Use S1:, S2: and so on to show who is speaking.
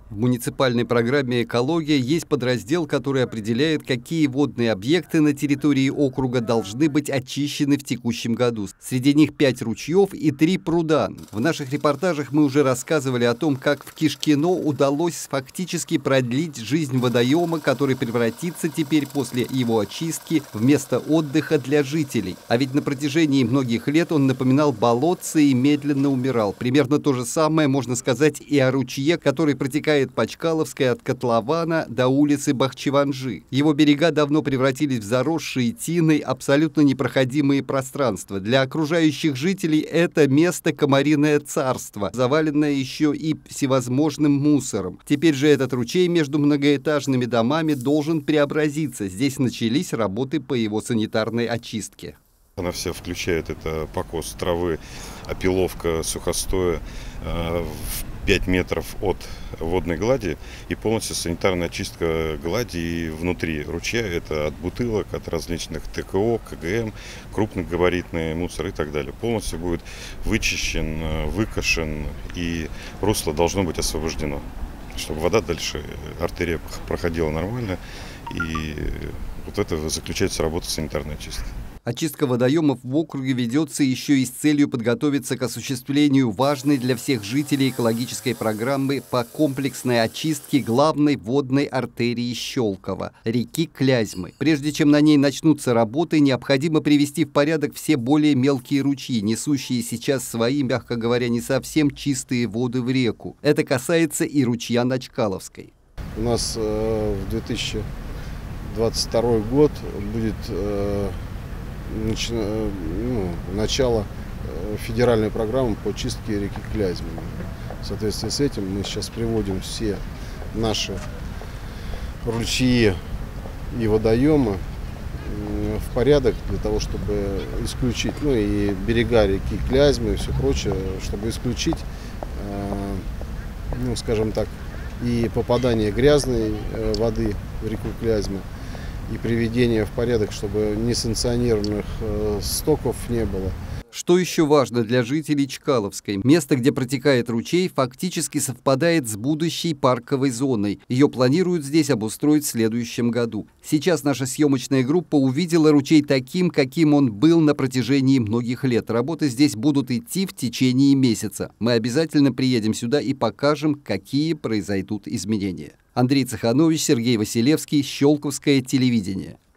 S1: В муниципальной программе «Экология» есть подраздел, который определяет, какие водные объекты на территории округа должны быть очищены в текущем году. Среди них 5 ручьев и 3 пруда. В наших репортажах мы уже рассказывали о том, как в Кишкино удалось фактически продлить жизнь водоема, который превратится теперь после его очистки в место отдыха для жителей. А ведь на протяжении многих лет он напоминал болотце и медленно умирал. Примерно то же самое можно сказать и о ручье, который протекает по Чкаловской от котлована до улицы Бахчеванжи. Его берега давно превратились в заросшие тиной, абсолютно непроходимые пространства. Для окружающих жителей это место комариное царство, заваленное еще и всевозможным мусором. Теперь же этот ручей между многоэтажными домами должен преобразиться. Здесь начались работы по его санитарной очистке.
S2: Она вся включает это покос травы, опиловка сухостоя в 5 метров от водной глади и полностью санитарная очистка глади и внутри ручья. Это от бутылок, от различных ТКО, КГМ, крупногабаритный мусор и так далее. Полностью будет вычищен, выкошен, и русло должно быть освобождено, чтобы вода дальше, артерия проходила нормально. И вот это заключается работа санитарной очистки.
S1: Очистка водоемов в округе ведется еще и с целью подготовиться к осуществлению важной для всех жителей экологической программы по комплексной очистке главной водной артерии Щелково – реки Клязьмы. Прежде чем на ней начнутся работы, необходимо привести в порядок все более мелкие ручьи, несущие сейчас свои, мягко говоря, не совсем чистые воды в реку. Это касается и ручья на Чкаловской.
S3: У нас в 2022 год будет начало федеральной программы по чистке реки Клязьмы. В соответствии с этим мы сейчас приводим все наши ручьи и водоемы в порядок для того, чтобы исключить, и берега реки Клязьмы и все прочее, чтобы исключить, скажем так, и попадание грязной воды в реку Клязьмы, и приведение в порядок, чтобы несанкционированных стоков не было.
S1: Что еще важно для жителей Чкаловской? Место, где протекает ручей, фактически совпадает с будущей парковой зоной. Ее планируют здесь обустроить в следующем году. Сейчас наша съемочная группа увидела ручей таким, каким он был на протяжении многих лет. Работы здесь будут идти в течение месяца. Мы обязательно приедем сюда и покажем, какие произойдут изменения. Андрей Цеханович, Сергей Василевский, Щелковское телевидение.